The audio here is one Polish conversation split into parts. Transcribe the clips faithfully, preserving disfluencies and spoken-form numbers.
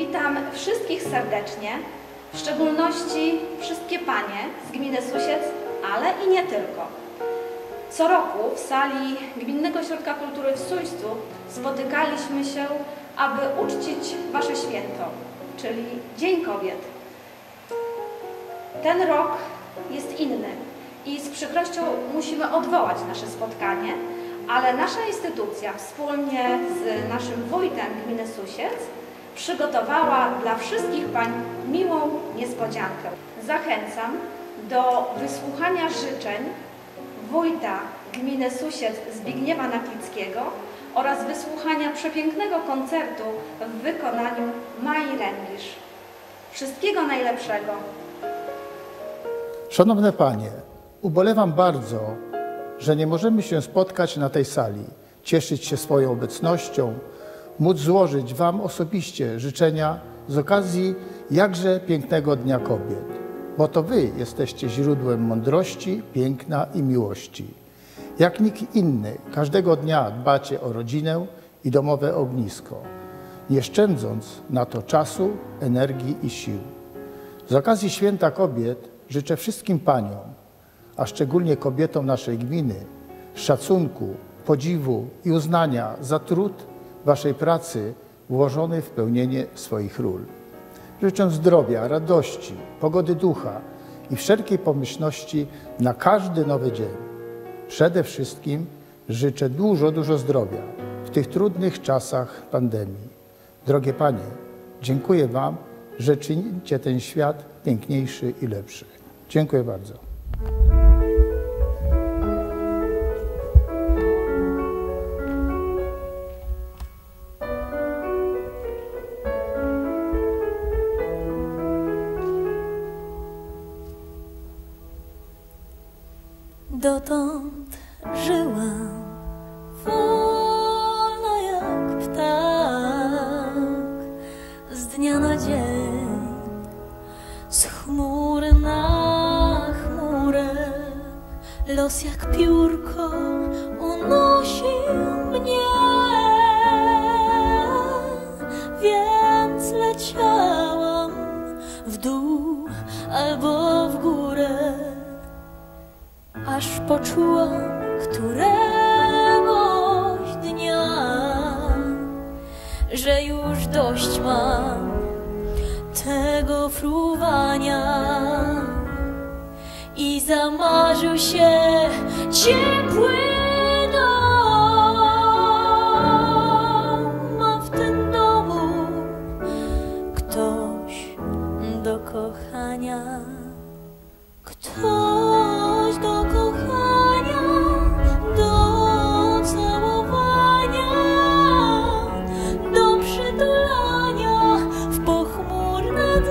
Witam wszystkich serdecznie, w szczególności wszystkie panie z gminy Susiec, ale i nie tylko. Co roku w sali Gminnego Ośrodka Kultury w Suścu spotykaliśmy się, aby uczcić wasze święto, czyli Dzień Kobiet. Ten rok jest inny i z przykrością musimy odwołać nasze spotkanie, ale nasza instytucja wspólnie z naszym wójtem gminy Susiec przygotowała dla wszystkich pań miłą niespodziankę. Zachęcam do wysłuchania życzeń wójta gminy Susiec Zbigniewa Naklickiego oraz wysłuchania przepięknego koncertu w wykonaniu Mai Ręgisz. Wszystkiego najlepszego. Szanowne panie, ubolewam bardzo, że nie możemy się spotkać na tej sali, cieszyć się swoją obecnością, móc złożyć wam osobiście życzenia z okazji jakże pięknego Dnia Kobiet, bo to wy jesteście źródłem mądrości, piękna i miłości. Jak nikt inny, każdego dnia dbacie o rodzinę i domowe ognisko, nie szczędząc na to czasu, energii i sił. Z okazji Święta Kobiet życzę wszystkim paniom, a szczególnie kobietom naszej gminy, szacunku, podziwu i uznania za trud waszej pracy włożony w pełnienie swoich ról. Życzę zdrowia, radości, pogody ducha i wszelkiej pomyślności na każdy nowy dzień. Przede wszystkim życzę dużo, dużo zdrowia w tych trudnych czasach pandemii. Drogie panie, dziękuję wam, że czynicie ten świat piękniejszy i lepszy. Dziękuję bardzo. Dotąd żyłam wolno jak ptak, z dnia na dzień, z chmury na chmurę. Los jak piórko unosił mnie, więc leciałam w dół albo w górę, aż poczułam któregoś dnia, że już dość mam tego fruwania i zamarzył się ciepły dom, a w tym domu ktoś do kochania, ktoś do kochania, do całowania, do przytulania w pochmurne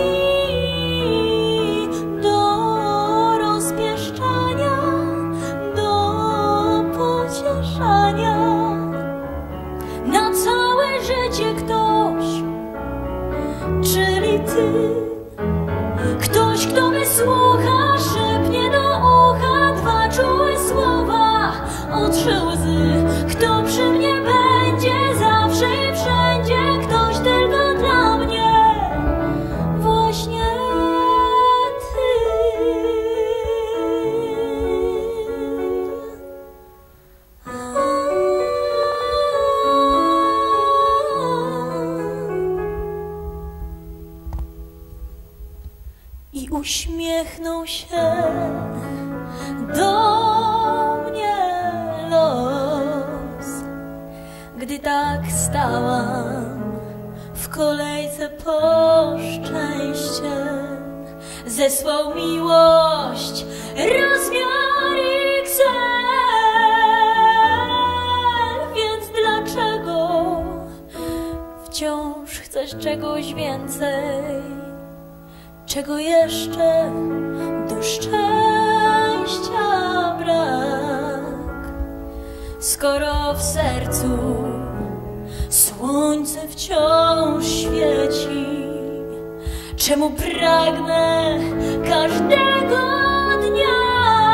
dni, do rozpieszczania, do pocieszania. Na całe życie ktoś, czyli ty, ktoś, kto wysłucha, szepnie do ucha dwa czułe słowa, otrze łzy, kto przy mnie będzie zawsze i wszędzie, ktoś tylko dla mnie, właśnie ty. I uśmiechnął się do mnie los, gdy tak stałam w kolejce po szczęście. Zesłał miłość rozmiar iks el, więc dlaczego wciąż chcesz czegoś więcej? Czego jeszcze do szczęścia brak, skoro w sercu słońce wciąż świeci? Czemu pragnę każdego dnia,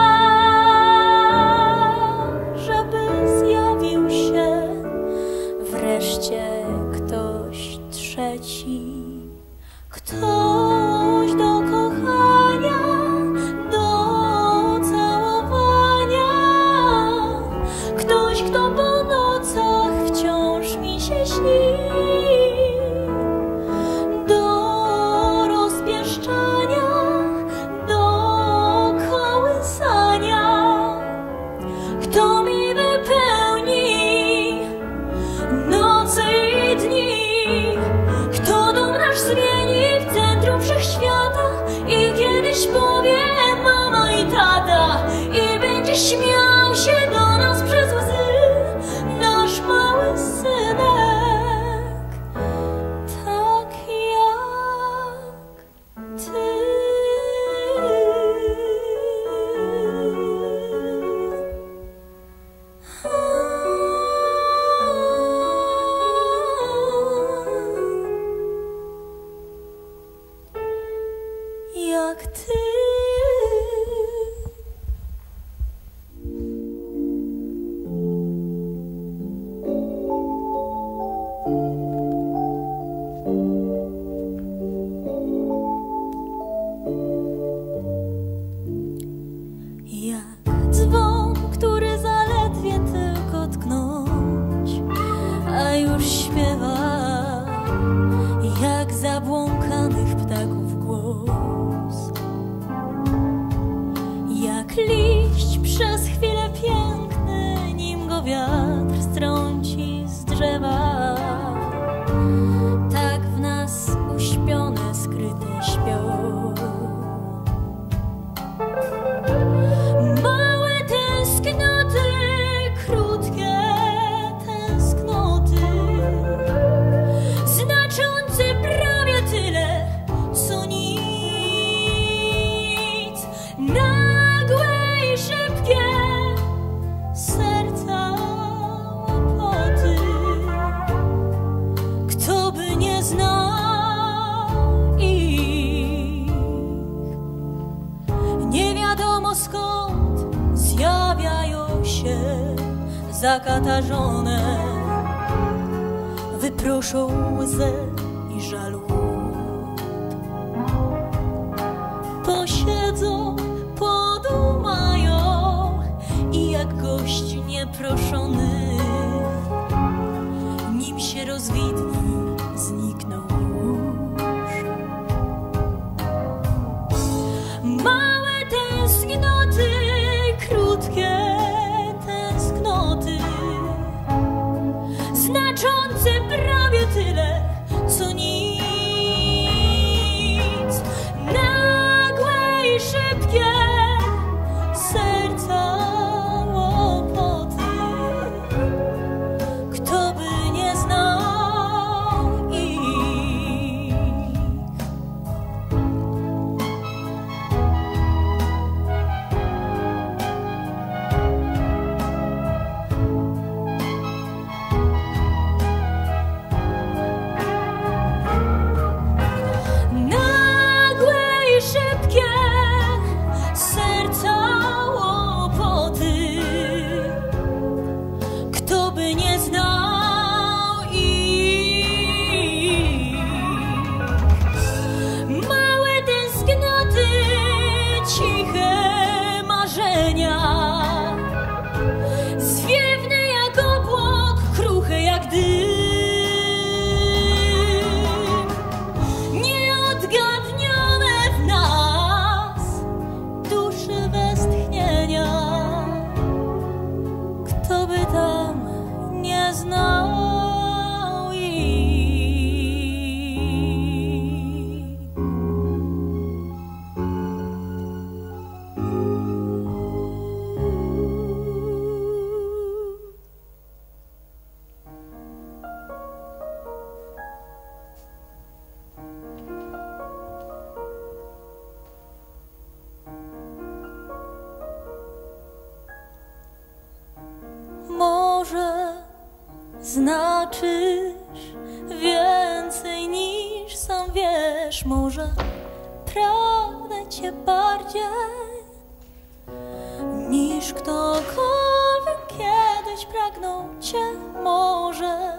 żeby zjawił się wreszcie ktoś trzeci? wciąż śpiewa jak zabłąkanych ptaków głos, jak liść przez chwilę piękny, nim go wiatr strąci z drzewa. Tak w nas uśpione, skryte śpią. Małe tęsknoty, krótkie tęsknoty, znaczące prawie tyle, co nic. Nagłe i szybkie serca łopoty. Kto by nie znał ich? Nie wiadomo skąd zjawiają się zakatarzone, wyproszą łzę i żalu. Posiedzą, podumają i jak gość nieproszony, nim się rozwidni, znikną już. Małe tęsknoty, krótkie tęsknoty, znaczące prawie tyle, co nic. Nagłe i szybkie serca łopoty. Kto by nie znał ich? Nagłe i szybkie serca łopoty. Kto by nie znał ich? Małe tęsknoty, ciche marzenia, zwiewne jak obłok, kruche jak dym, nieodgadnione w nas duszy westchnienia. Kto by tam nie znał ich? Może znaczysz więcej niż sam wiesz, może pragnę cię bardziej niż ktokolwiek kiedyś pragnął cię. Może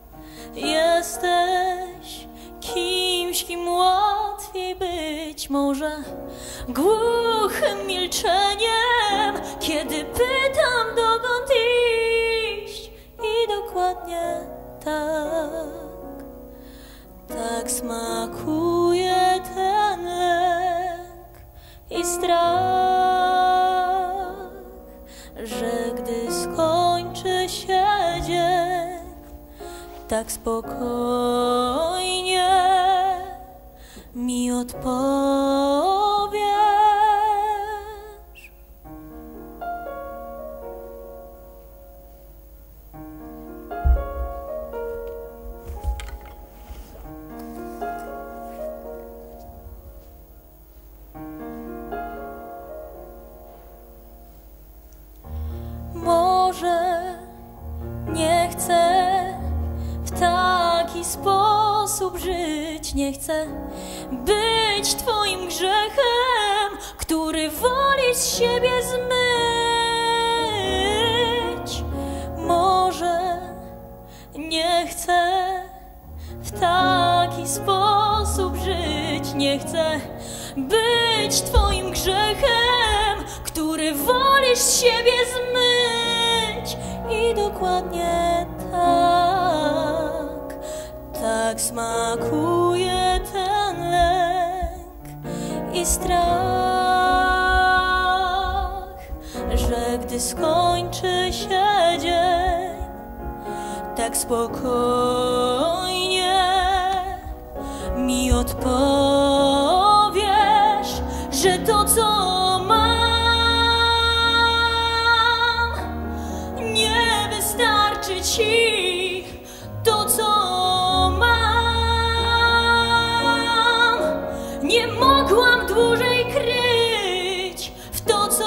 jesteś kimś, kim łatwiej być, może głuchym milczeniem, kiedy pytam dokąd iść. I dokładnie tak, tak smakuje ten lek i strach, że gdy skończy się dzień, tak spokojnie mi odpowiesz. Może nie chcę w taki sposób żyć, nie chcę być twoim grzechem, który woli z siebie zmyć. Może nie chcę w taki sposób żyć, nie chcę być twoim grzechem, który wolisz z siebie zmyć. I dokładnie tak, tak smakuje ten lęk i strach, że gdy skończy się dzień, tak spokojnie mi odpowiesz, że to, co mam, nie wystarczy ci. To, co mam, nie mogłam dłużej kryć w to, co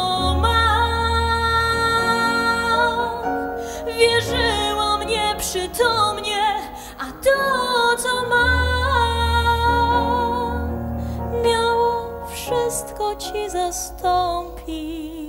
mam. Wierzyłam nieprzytomnie, a to, co mam, miało wszystko ci zastąpić.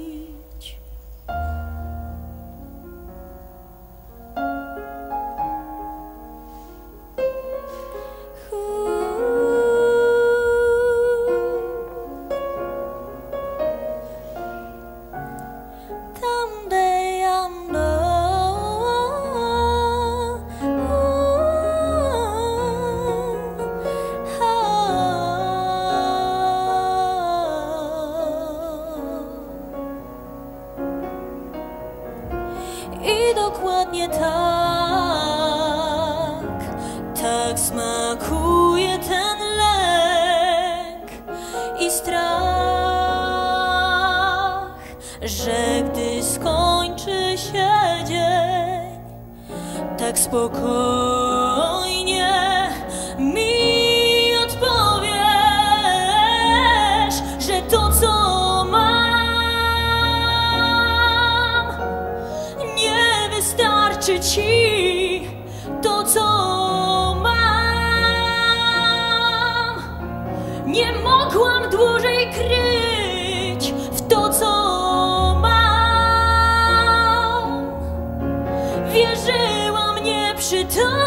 I dokładnie tak, tak smakuje ten lęk i strach, że gdy skończy się dzień, tak spokojnie mi odpowiesz, że to, co wystarczy ci. To, co mam, nie mogłam dłużej kryć w to, co mam. Wierzyłam nieprzytomnie,